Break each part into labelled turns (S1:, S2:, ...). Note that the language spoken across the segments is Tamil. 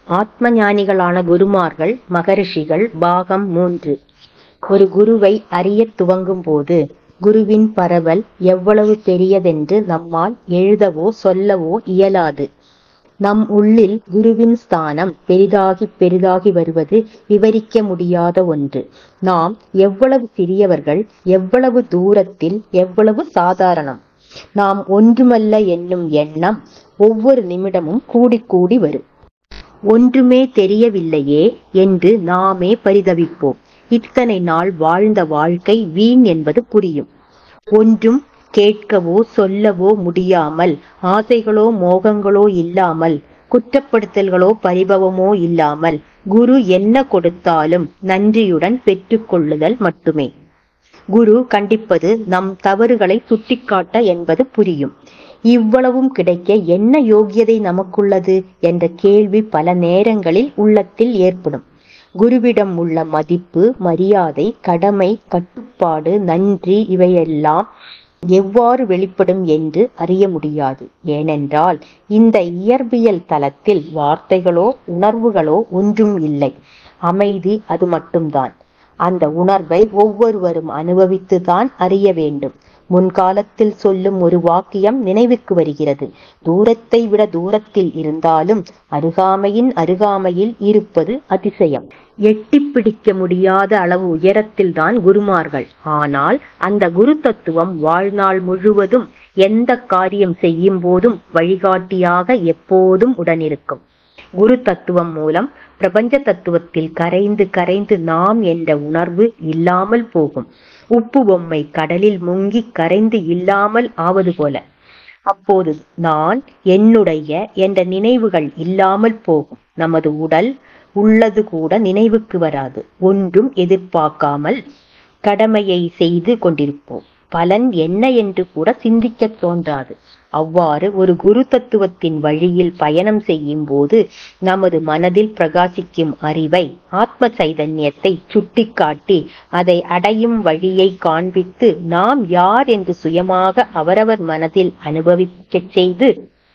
S1: ஆத்ம ஞானிகளான குருமார்கள் மகரிஷிகள் பாகம் 3. ஒரு குருவை அறியத் துவங்கும் போது குருவின் பரவல் எவ்வளவு பெரியதென்று நம்மால் எழுதவோ சொல்லவோ இயலாது. நம் உள்ளில் குருவின் ஸ்தானம் பெரிதாகி பெரிதாகி வருவது விவரிக்க முடியாத ஒன்று. நாம் எவ்வளவு சிறியவர்கள், எவ்வளவு தூரத்தில், எவ்வளவு சாதாரணம். நாம் ஒன்றுமல்ல என்னும் எண்ணம் ஒவ்வொரு நிமிடமும் கூடிக்கூடி வரும். ஒன்றுமே தெரியவில்லையே என்று நாமே பரிதவிப்போம். இத்தனை நாள் வாழ்ந்த வாழ்க்கை வீண் என்பது புரியும். ஒன்றும் கேட்கவோ சொல்லவோ முடியாமல், ஆசைகளோ மோகங்களோ இல்லாமல், குற்றப்படுத்தல்களோ பரிபவமோ இல்லாமல், குரு என்ன கொடுத்தாலும் நன்றியுடன் பெற்றுக்கொள்ளுதல் மட்டுமே. குரு கண்டிப்பது நம் தவறுகளை சுட்டிக்காட்ட என்பது புரியும். இவ்வளவும் கிடைக்க என்ன யோகியதை நமக்குள்ளது என்ற கேள்வி பல நேரங்களில் உள்ளத்தில் ஏற்படும். குருவிடம் உள்ள மதிப்பு, மரியாதை, கடமை, கட்டுப்பாடு, நன்றி இவையெல்லாம் எவ்வாறு வெளிப்படும் என்று அறிய முடியாது. ஏனென்றால் இந்த இயற்பியல் தளத்தில் வார்த்தைகளோ உணர்வுகளோ ஒன்றும் இல்லை. அமைதி அது மட்டும்தான். அந்த உணர்வை ஒவ்வொருவரும் அனுபவித்துதான் அறிய வேண்டும். முன்காலத்தில் சொல்லும் ஒரு வாக்கியம் நினைவுக்கு வருகிறது. தூரத்தை விட தூரத்தில் இருந்தாலும் அருகாமையின் அருகாமையில் இருப்பது அதிசயம். எட்டி பிடிக்க முடியாத அளவு உயரத்தில் தான் குருமார்கள். ஆனால் அந்த குரு தத்துவம் வாழ்நாள் முழுவதும் எந்த காரியம் செய்யும் போதும் வழிகாட்டியாக எப்போதும் உடனிருக்கும். குரு தத்துவம் மூலம் பிரபஞ்ச தத்துவத்தில் கரைந்து கரைந்து நாம் என்ற உணர்வு இல்லாமல் போகும். உப்பு பொம்மை கடலில் முங்கி கரைந்து இல்லாமல் ஆவது போல. அப்போது நான், என்னுடைய என்ற நினைவுகள் இல்லாமல் போகும். நமது உடல் உள்ளது கூட நினைவுக்கு வராது. ஒன்றும் எதிர்பார்க்காமல் கடமையை செய்து கொண்டிருப்போம். பலன் என்ன என்று கூட சிந்திக்க தோன்றாது. அவ்வாறு ஒரு குரு தத்துவத்தின் வழியில் பயணம் செய்யும் போது நமது மனதில் பிரகாசிக்கும் அறிவை, ஆத்ம சைதன்யத்தை சுட்டிக்காட்டி அதை அடையும் வழியை காண்பித்து நாம் யார் என்று சுயமாக அவரவர் மனதில் அனுபவிக்க செய்து,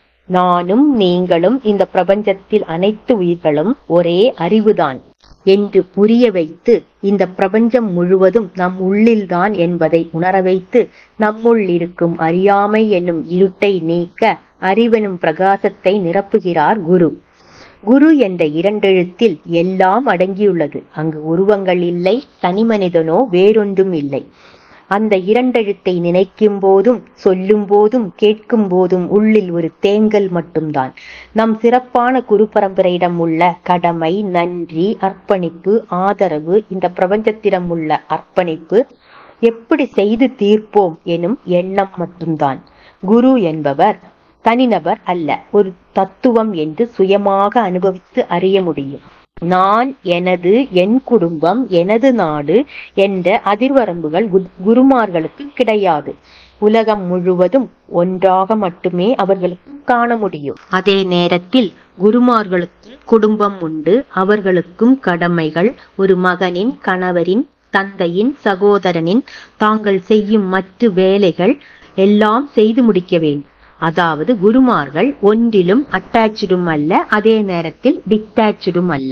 S1: நானும் நீங்களும் இந்த பிரபஞ்சத்தில் அனைத்து உயிர்களும் ஒரே அறிவுதான் என்று புரிய வைத்து, இந்த பிரபஞ்சம் முழுவதும் நம் உள்ளில்தான் என்பதை உணர வைத்து, நம்முள் இருக்கும் அறியாமை என்னும் இருட்டை நீக்க அறிவெனும் பிரகாசத்தை நிரப்புகிறார் குரு. குரு என்ற இரண்டெழுத்தில் எல்லாம் அடங்கியுள்ளது. அங்கு உருவங்கள் இல்லை, தனி மனிதனோ வேறொன்றும் இல்லை. அந்த இரண்டெழுத்தை நினைக்கும் போதும், சொல்லும் போதும், கேட்கும் போதும் உள்ளில் ஒரு தேங்கல் மட்டும்தான். நம் சிறப்பான குரு பரம்பரையிடம் உள்ள கடமை, நன்றி, அர்ப்பணிப்பு, ஆதரவு, இந்த பிரபஞ்சத்திடம் உள்ள அர்ப்பணிப்பு, எப்படி செய்து தீர்ப்போம் எனும் எண்ணம் மட்டும்தான். குரு என்பவர் தனிநபர் அல்ல, ஒரு தத்துவம் என்று சுயமாக அனுபவித்து அறிய முடியும். நான், எனது, என் குடும்பம், எனது நாடு என்ற அதிர்வரம்புகள் குருமார்களுக்கு கிடையாது. உலகம் முழுவதும் ஒன்றாக மட்டுமே அவர்களுக்கு காண முடியும். அதே நேரத்தில் குருமார்களுக்கு குடும்பம் உண்டு. அவர்களுக்கும் கடமைகள், ஒரு மகனின், கணவரின், தந்தையின், சகோதரனின் தாங்கள் செய்யும் மற்ற வேலைகள் எல்லாம் செய்து முடிக்க வேண்டும். அதாவது குருமார்கள் ஒன்றிலும் அட்டாச்சுடும் அல்ல, அதே நேரத்தில் டிட்டாச்சுடும் அல்ல.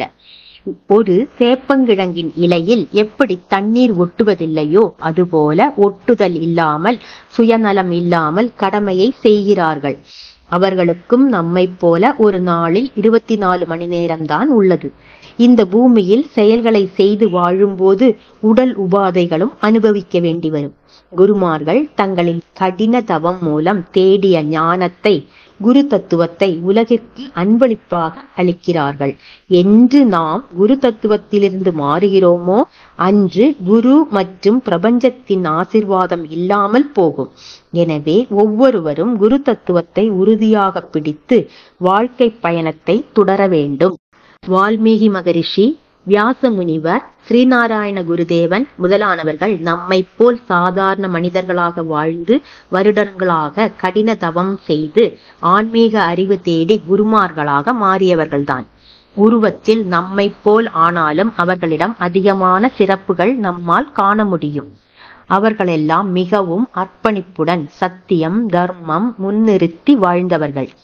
S1: ஒரு சேப்பங்கிழங்கின் இலையில் எப்படி தண்ணீர் ஒட்டுவதில்லையோ அதுபோல ஒட்டுதல் இல்லாமல், சுயநலம் இல்லாமல் கடமையை செய்கிறார்கள். அவர்களுக்கும் நம்மை போல ஒரு நாளில் 24 மணி நேரம்தான் உள்ளது. இந்த பூமியில் செயல்களை செய்து வாழும்போது உடல் உபாதைகளும் அனுபவிக்க வேண்டி வரும். குருமார்கள் தங்களின் கடின தவம் மூலம் தேடிய ஞானத்தை, குரு தத்துவத்தை உலகிற்கு அன்பளிப்பாக அளிக்கிறார்கள். என்று நாம் குரு தத்துவத்திலிருந்து மாறுகிறோமோ அன்று குரு மற்றும் பிரபஞ்சத்தின் ஆசீர்வாதம் இல்லாமல் போகும். எனவே ஒவ்வொருவரும் குரு தத்துவத்தை உறுதியாக பிடித்து வாழ்க்கை பயணத்தை தொடர வேண்டும். வால்மீகி மகரிஷி, வியாச முனிவர், ஸ்ரீநாராயண குருதேவன் முதலானவர்கள் நம்மை போல் சாதாரண மனிதர்களாக வாழ்ந்து வருடங்களாக கடின தவம் செய்து ஆன்மீக அறிவு தேடி குருமார்களாக மாறியவர்கள்தான். உருவத்தில் நம்மை போல் ஆனாலும் அவர்களிடம் அதிகமான சிறப்புகள் நம்மால் காண முடியும். அவர்களெல்லாம் மிகவும் அர்ப்பணிப்புடன் சத்தியம், தர்மம் முன்னிறுத்தி வாழ்ந்தவர்கள்.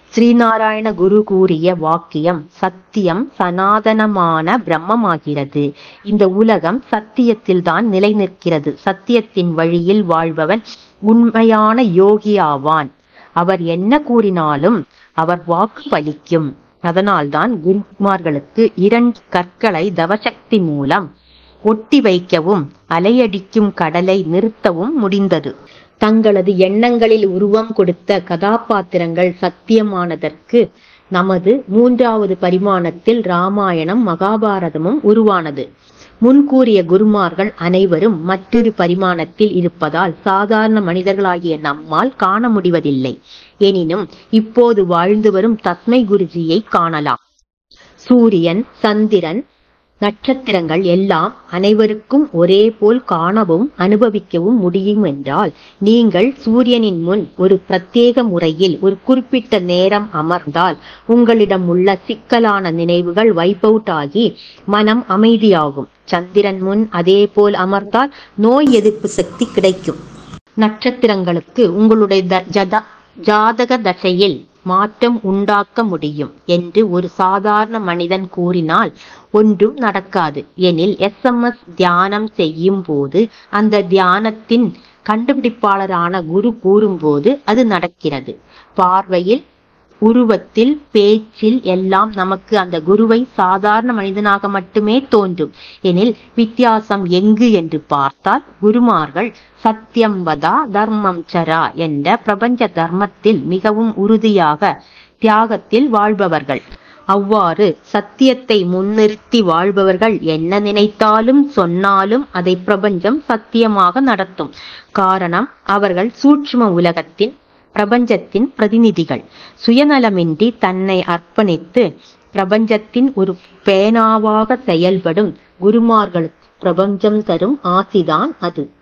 S1: ஸ்ரீநாராயண குரு கூறிய வாக்கியம் சத்தியம் சனாதனமான பிரம்மமாகிறது. இந்த உலகம் சத்தியத்தில் தான் நிலை நிற்கிறது. சத்தியத்தின் வழியில் வாழ்பவன் உண்மையான யோகியாவான். அவர் என்ன கூறினாலும் அவர் வாக்கு பலிக்கும். அதனால்தான் குருமார்களுக்கு 2 கற்களை தவசக்தி மூலம் ஒட்டி வைக்கவும் அலையடிக்கும் கடலை நிறுத்தவும் முடிந்தது. தங்களது எண்ணங்களில் உருவம் கொடுத்த கதாபாத்திரங்கள் சத்தியமானதற்கு நமது 3வது பரிமாணத்தில் ராமாயணம் மகாபாரதமும் உருவானது. முன்கூறிய குருமார்கள் அனைவரும் மற்றொரு பரிமாணத்தில் இருப்பதால் சாதாரண மனிதர்களாகிய நம்மால் காண முடிவதில்லை. எனினும் இப்போது வாழ்ந்து வரும் தஸ்மை குருஜியை காணலாம். சூரியன், சந்திரன், நட்சத்திரங்கள் எல்லாம் அனைவருக்கும் ஒரே போல் காணவும் அனுபவிக்கவும் முடியும் என்றால், நீங்கள் சூரியனின் முன் ஒரு பிரத்யேக முறையில் ஒரு குறிப்பிட்ட நேரம் அமர்ந்தால் உங்களிடம் உள்ள சிக்கலான நினைவுகள் வைப் அவுட் ஆகி மனம் அமைதியாகும். சந்திரன் முன் அதே போல் அமர்ந்தால் நோய் எதிர்ப்பு சக்தி கிடைக்கும். நட்சத்திரங்களுக்கு உங்களுடைய ஜாதக தசையில் மாற்றம் உண்டாக்க முடியும் என்று ஒரு சாதாரண மனிதன் கூறினால் ஒன்றும் நடக்காது. எனில் SMS தியானம் செய்யும் போது அந்த தியானத்தின் கண்டுபிடிப்பாளரான குரு கூறும்போது அது நடக்கிறது. பார்வையில், உருவத்தில், பேச்சில் எல்லாம் நமக்கு அந்த குருவை சாதாரண மனிதனாக மட்டுமே தோன்றும். எனில் வித்தியாசம் எங்கு என்று பார்த்தால், குருமார்கள் சத்தியம் வதா தர்மம் சரா என்ற பிரபஞ்ச தர்மத்தில் மிகவும் உறுதியாக தியாகத்தில் வாழ்பவர்கள். அவ்வாறு சத்தியத்தை முன்னிறுத்தி வாழ்பவர்கள் என்ன நினைத்தாலும் சொன்னாலும் அதை பிரபஞ்சம் சத்தியமாக நடத்தும். காரணம், அவர்கள் சூட்சும உலகத்தின் பிரபஞ்சத்தின் பிரதிநிதிகள். சுயநலமின்றி தன்னை அர்ப்பணித்து பிரபஞ்சத்தின் ஒரு பேனாவாக செயல்படும் குருமார்களுக்கு பிரபஞ்சம் தரும் ஆசிதான் அது.